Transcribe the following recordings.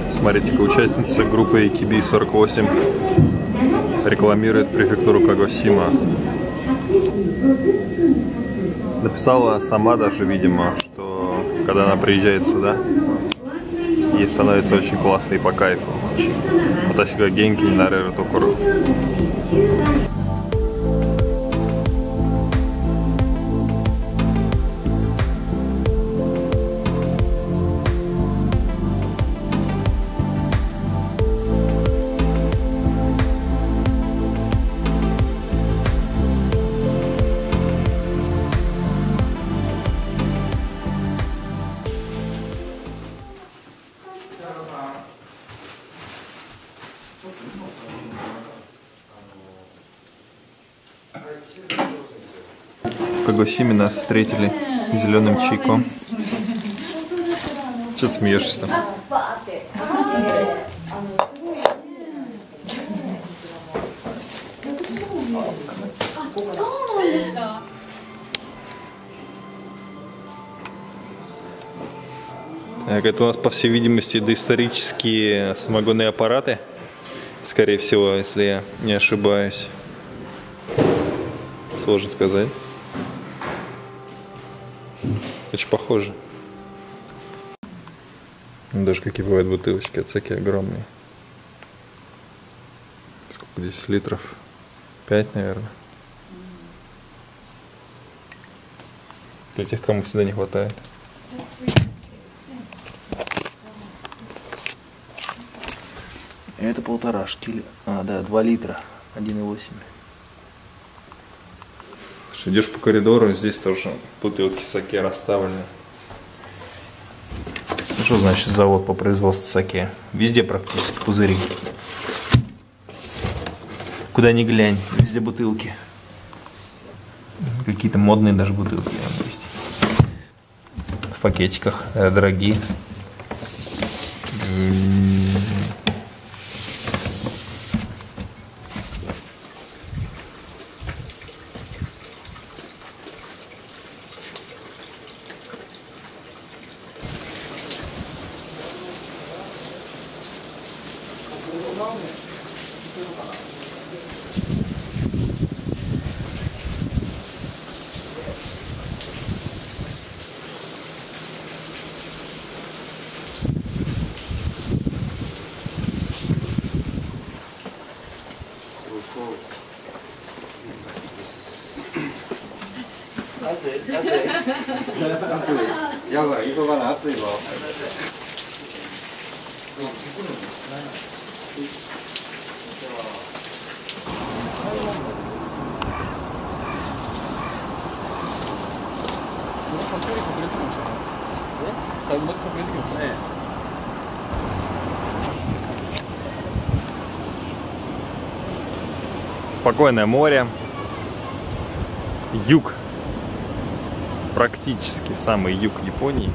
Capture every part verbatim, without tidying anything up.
Смотрите-ка, участница группы эй кей би сорок восемь рекламирует префектуру Кагосима. Написала сама даже, видимо, что когда она приезжает сюда, ей становится очень классно и по кайфу. Ватаси га генки ни нареру токору. В Кагосиме нас встретили зеленым чайком. Че ты смеешься-то? Это у нас, по всей видимости, доисторические самогонные аппараты, скорее всего, если я не ошибаюсь. Сложно сказать. Очень похоже. Даже какие бывают бутылочки от саке огромные. Сколько здесь литров? Пять, наверное. Для тех, кому всегда не хватает. Это полторашки. А, да, два литра. один и восемь. Идешь по коридору, здесь тоже бутылки саке расставлены. Что значит завод по производству саке? Везде практически пузыри. Куда ни глянь, везде бутылки. Какие-то модные даже бутылки есть. В пакетиках, дорогие. Спокойное море, юг, практически самый юг Японии,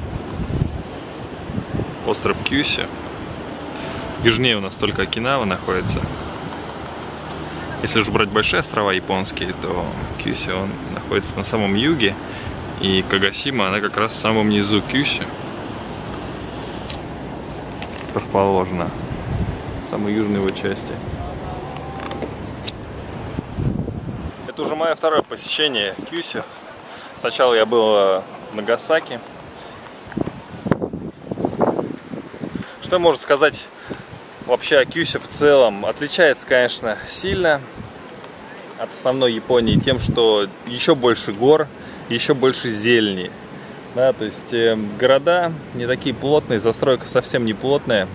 остров Кюсю. Южнее у нас только Окинава находится. Если уж брать большие острова японские, то Кюсю он находится на самом юге, и Кагосима она как раз в самом низу Кюсю расположена, в самой южной его части. Это уже мое второе посещение Кюсю. Сначала я был в Нагасаки. Что можно сказать вообще о Кюсю в целом? Отличается, конечно, сильно от основной Японии тем, что еще больше гор, еще больше зелени. Да, то есть э, города не такие плотные, застройка совсем не плотная.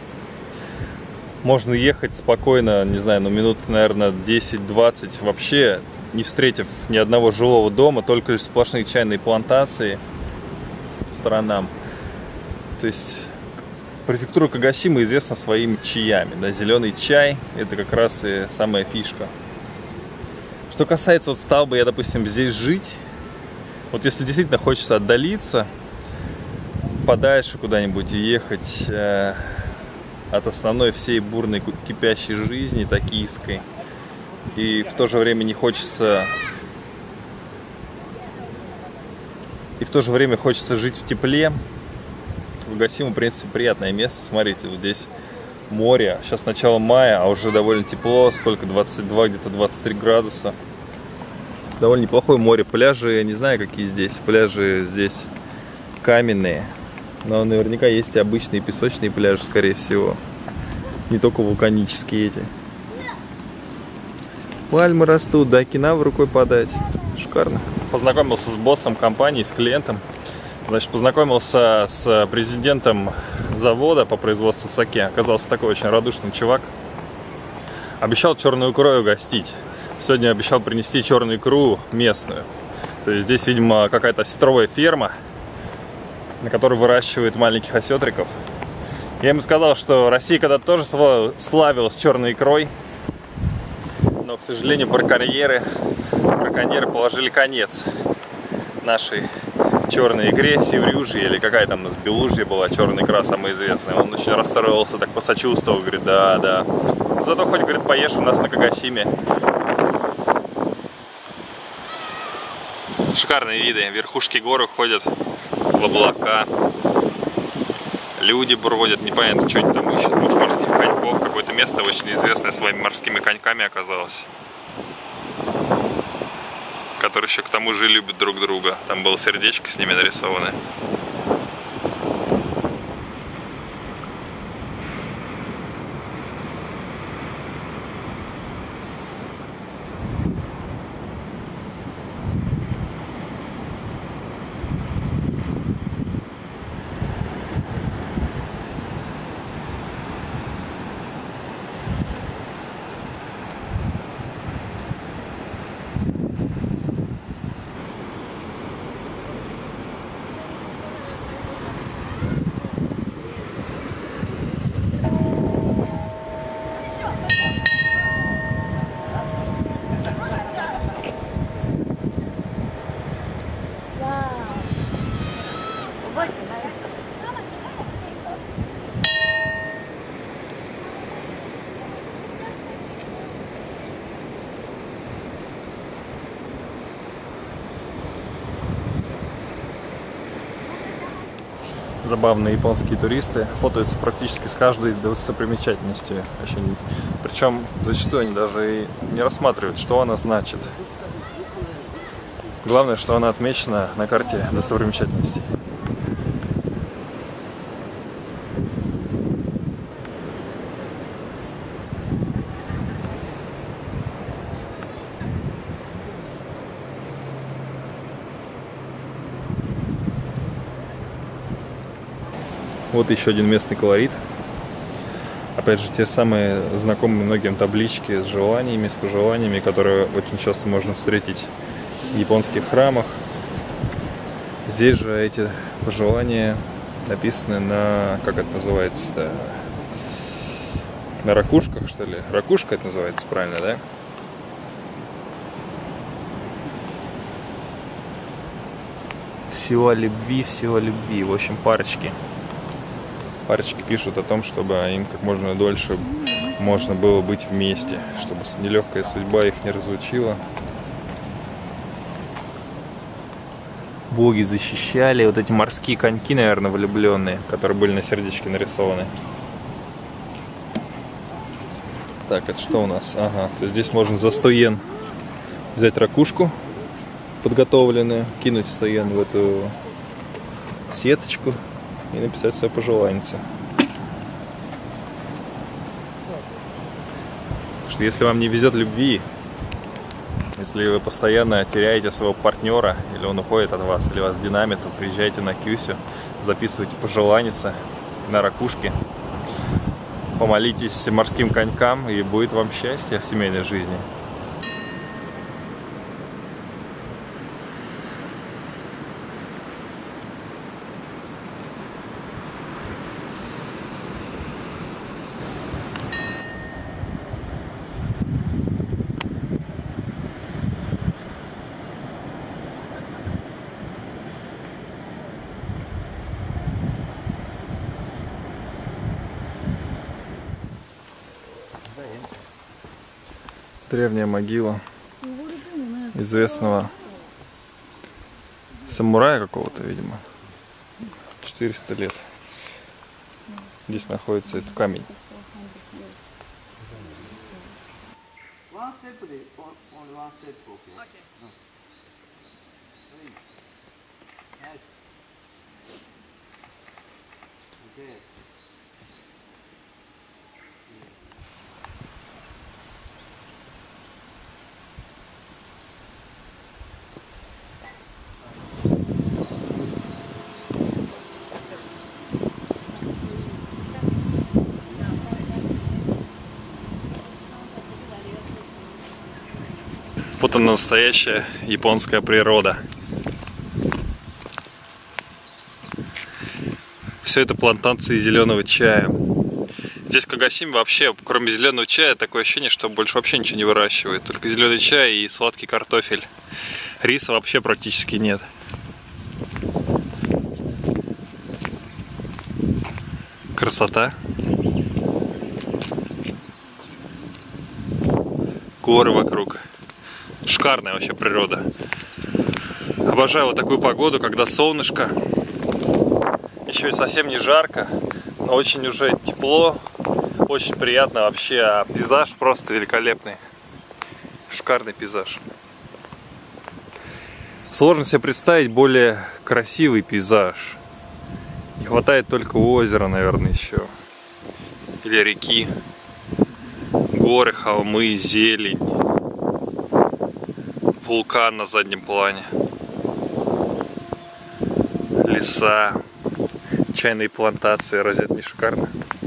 Можно ехать спокойно, не знаю, ну минут, наверное, десять-двадцать вообще, не встретив ни одного жилого дома, только лишь сплошные чайные плантации по сторонам. То есть префектура Кагосима известна своими чаями. Да, зеленый чай – это как раз и самая фишка. Что касается, вот стал бы я, допустим, здесь жить, вот если действительно хочется отдалиться, подальше куда-нибудь и ехать э, от основной всей бурной кипящей жизни токийской, и в то же время не хочется и в то же время хочется жить в тепле, Фукугасима, в принципе, приятное место. Смотрите, вот здесь море. Сейчас начало мая, а уже довольно тепло. Сколько? двадцать два, где-то двадцать три градуса. Довольно неплохое море. Пляжи, я не знаю, какие здесь. Пляжи здесь каменные. Но наверняка есть и обычные песочные пляжи, скорее всего. Не только вулканические эти. Пальмы растут, до Окинавы рукой подать. Шикарно. Познакомился с боссом компании, с клиентом. Значит, познакомился с президентом завода по производству саке. Оказался такой очень радушный чувак. Обещал черную икру угостить. Сегодня обещал принести черную икру местную. То есть здесь, видимо, какая-то осетровая ферма, на которой выращивают маленьких осетриков. Я ему сказал, что Россия когда-то тоже славилась черной икрой. Но, к сожалению, браконьеры, браконьеры положили конец нашей черной икре, севрюжье, или какая там у нас белужья была, черная икра самая известная. Он очень расстроился, так посочувствовал, говорит, да, да. Зато хоть, говорит, поешь у нас на Кагосиме. Шикарные виды, верхушки горы ходят в облака. Люди бродят, непонятно, что они там ищут, может, морских коньков. Какое-то место очень известное своими морскими коньками оказалось. Которые еще к тому же любят друг друга. Там было сердечко с ними нарисовано. Забавные японские туристы фотаются практически с каждой достопримечательностью. Причем зачастую они даже и не рассматривают, что она значит. Главное, что она отмечена на карте достопримечательностей. Вот еще один местный колорит. Опять же, те самые знакомые многим таблички с желаниями, с пожеланиями, которые очень часто можно встретить в японских храмах. Здесь же эти пожелания написаны на, как это называется-то, на ракушках, что ли? Ракушка это называется, правильно, да? Всего любви, всего любви. В общем, парочки. Парочки пишут о том, чтобы им как можно дольше можно было быть вместе, чтобы нелегкая судьба их не разлучила. Боги защищали. Вот эти морские коньки, наверное, влюбленные, которые были на сердечке нарисованы. Так, это что у нас? Ага, то есть здесь можно за сто йен взять ракушку подготовленную, кинуть сто йен в эту сеточку и написать свое пожелание. Что если вам не везет любви, если вы постоянно теряете своего партнера, или он уходит от вас, или вас динамит, то приезжайте на Кюсю, записывайте пожелания на ракушке, помолитесь морским конькам, и будет вам счастье в семейной жизни. Древняя могила известного самурая какого-то, видимо, четыреста лет. Здесь находится этот камень. Вот она, настоящая японская природа. Все это плантации зеленого чая. Здесь в Кагосиме вообще, кроме зеленого чая, такое ощущение, что больше вообще ничего не выращивают. Только зеленый чай и сладкий картофель. Риса вообще практически нет. Красота. Горы вокруг. Шикарная вообще природа. Обожаю вот такую погоду, когда солнышко. Еще и совсем не жарко, но очень уже тепло. Очень приятно вообще. А пейзаж просто великолепный. Шикарный пейзаж. Сложно себе представить более красивый пейзаж. Не хватает только озера, наверное, еще. Или реки. Горы, холмы, зелень. Вулкан на заднем плане. Леса. Чайные плантации. Разве это не шикарно?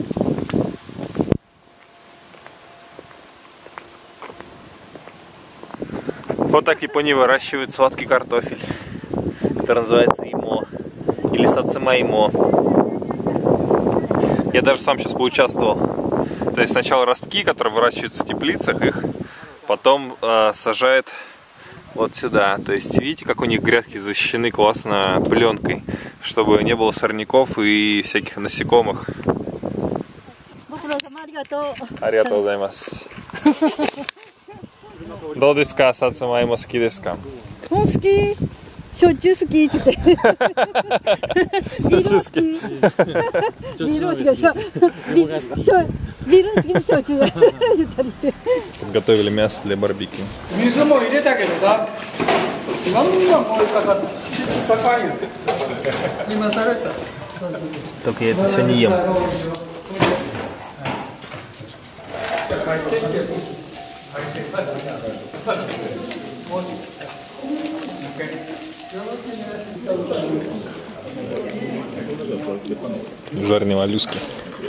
Вот так в Японии выращивают сладкий картофель, который называется имо. Или сацума имо. Я даже сам сейчас поучаствовал. То есть сначала ростки, которые выращиваются в теплицах, их потом э, сажают вот сюда. То есть видите, как у них грядки защищены классно пленкой, чтобы не было сорняков и всяких насекомых. Аригаtou гозаимасу. Доうですか? さつまいも好きですか? 好き。しょっちゅう好きって言って。ビール好き。ビール好きでしょ。ビール好きに焼酎言ったりして。 Подготовили мясо для барбекю. 水も入れたけどさ、なんなん燃えかかって盛んよ。今された。 Только я это все не ем. Жареные моллюски.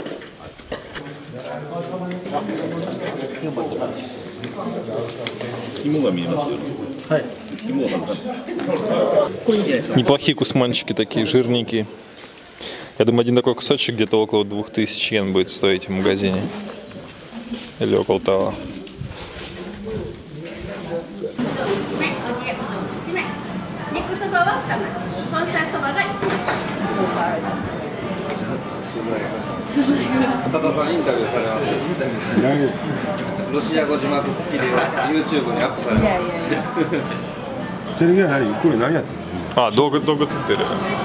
Неплохие кусманчики такие, жирненькие. Я думаю, один такой кусочек где-то около двух тысяч йен будет стоить в магазине. Или около того. А, долго, долго тутели.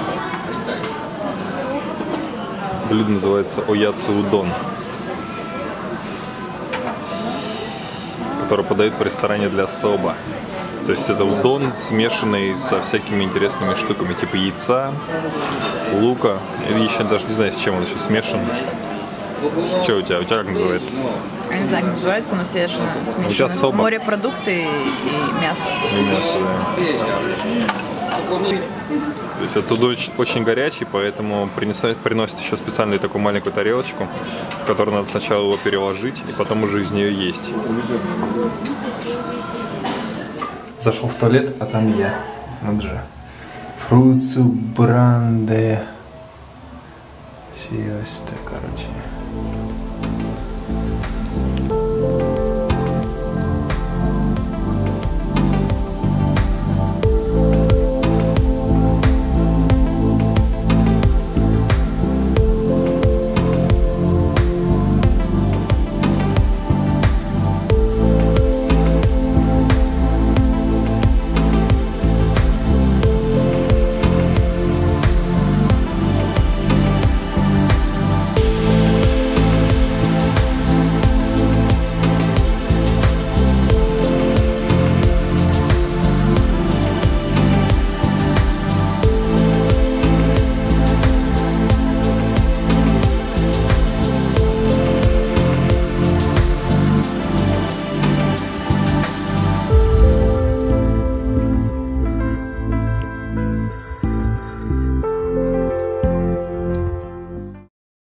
Блюдо называется ояцу удон, который подают в ресторане для соба. То есть это удон, смешанный со всякими интересными штуками, типа яйца, лука. И еще даже не знаю, с чем он еще смешан. Что у тебя? У тебя как называется? Я не знаю, как называется, но все смешаны. У тебя соба. Морепродукты и мясо. И мясо, да. То есть это очень, очень горячий, поэтому принесет, приносит еще специальную такую маленькую тарелочку, в которую надо сначала его переложить и потом уже из нее есть. Зашел в туалет, а там я. Вот же. Фруцу бранде. Сиоста, короче.